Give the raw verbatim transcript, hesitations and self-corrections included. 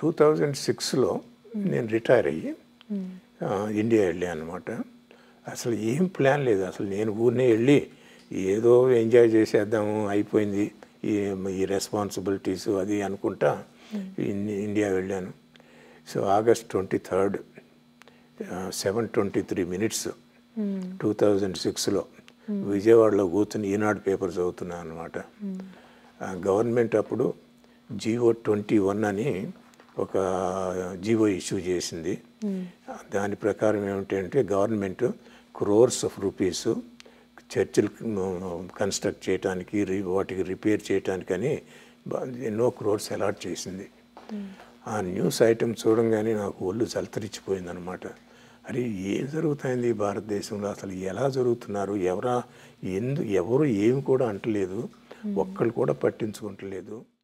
Two thousand సిక్స్లో నేను retire అయ్యి ఇండియా వెళ్ళాను అనమాట. అసలు ఏం ప్లాన్ లేదు, అసలు నేను ఊరినే వెళ్ళి ఏదో ఎంజాయ్ చేసేద్దాము అయిపోయింది ఈ ఈ రెస్పాన్సిబిలిటీస్ అది అనుకుంటా ఇండియా వెళ్ళాను. So August twenty third seven twenty three minutes two thousand సిక్స్లో విజయవాడలో కూర్చుని ఈనాడు పేపర్ చదువుతున్నాను అనమాట. గవర్నమెంట్ అప్పుడు జీవో ట్వంటీ వన్ అని ఒక జీవో ఇష్యూ చేసింది. దాని ప్రకారం ఏమిటంటే గవర్నమెంట్ క్రోర్స్ ఆఫ్ రూపీస్ చర్చిలు కన్స్ట్రక్ట్ చేయడానికి వాటికి రిపేర్ చేయడానికని ఎన్నో క్రోర్స్ అలాట్ చేసింది. ఆ న్యూస్ ఐటమ్ చూడంగానే నాకు ఒళ్ళు జలతరిచ్చిపోయింది అనమాట. అరే ఏం జరుగుతుంది భారతదేశంలో, అసలు ఎలా జరుగుతున్నారు, ఎవరా ఎందు ఎవరు ఏమి కూడా అంటలేదు, ఒక్కళ్ళు కూడా పట్టించుకుంటలేదు.